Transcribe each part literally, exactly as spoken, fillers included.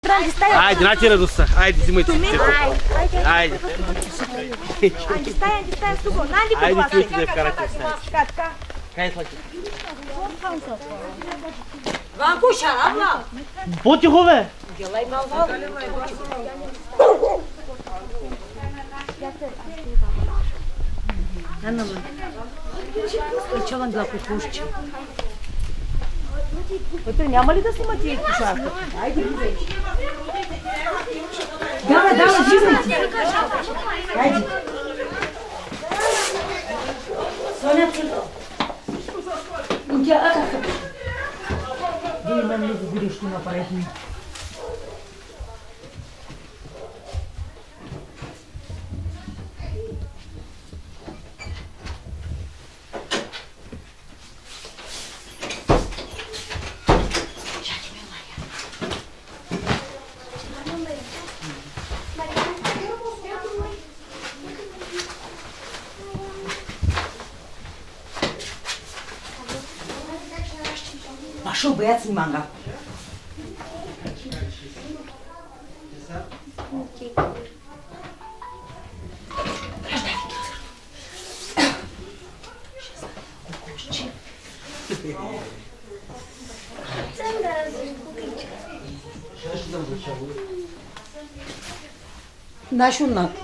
Антранги, стай. Айде, на ти радостта. Айде, взимайте си. Айде. Анди, стай, Анди, стай, стуго. Нанди, Айде, това. ти да вкарате в стаята. Така, така. Кай слаки? Ванко, шарабла. По-тихо, бе. Делай малко. Анна, ма. Чаван да покушчи. Петър, няма ли да снимате и кошарка? Айде, влизай. Давай, давай, влизайте. Айде. Соня, църто. Тя, а как? Вие мен не забираш, що направите ми. Пошел, бăiat în manga. Дашь он на.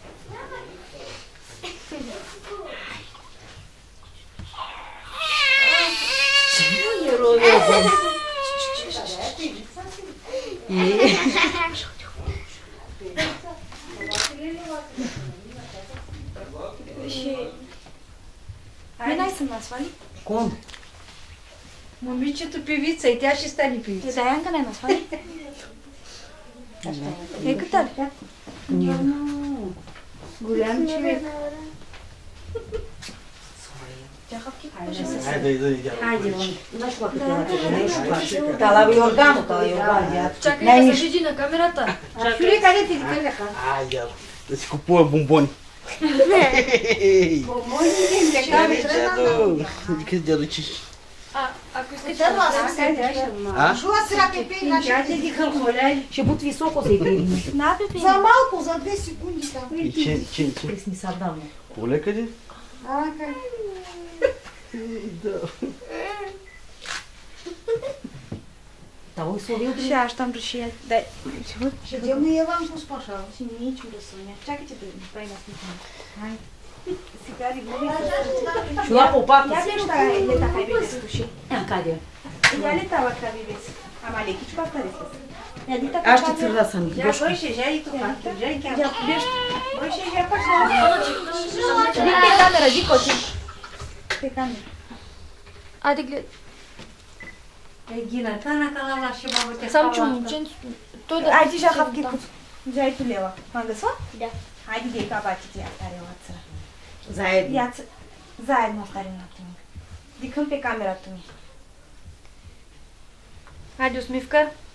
Ме най-съм насвали? Ком? Момичето певица и тя ще стане певица. Да, Янка не насвали? Е, кътър? Голям човек. Айде, иде, иде. Хайде, знаеш какво е? Тала ви органо, тала ви органо. Чакай да се види на камерата. Чакай, къде ти гледаха? Айде, да си купува бомбони. Бомбони не чакай. Дядо, къде дядо чиш? А, ако искате Да, да аз къде А? Шуа сега пепе, тя ти ги хълхоляли. Ще будь високо се пели. На, Пепе. За малко, за две секунди там. И че, че, че. Пресни сардавно. Поле къде? А, как? Та ой, словил Ще аз там реши. Дай. Ще дем и я вам поспашала. Си не е чудо, Соня. Чакайте да прави на снимка. Сега ли гледай? Шуа по папа. Я ли šta je leta kaj bi bez kuši? А, къде? Я летава kaj bi bez. Ама лекичко остари се. Я ди така. Аз ще църда съм. Я бой ще жади тук. Жади кя. Я беш. Бой ще жа пак. Ди те камера, ди коти. Те камера. Айде гледай. Егина, та на канала ще бабате. Сам че момченцето. Той да... Айде жа хапки кут. Жай ту лева. Мanga са? Да. Айде дей кабати ти астарила църа. Заедно. Я ц... Заедно астарината ми. Дикам пе камерата ми. Айде усмивка.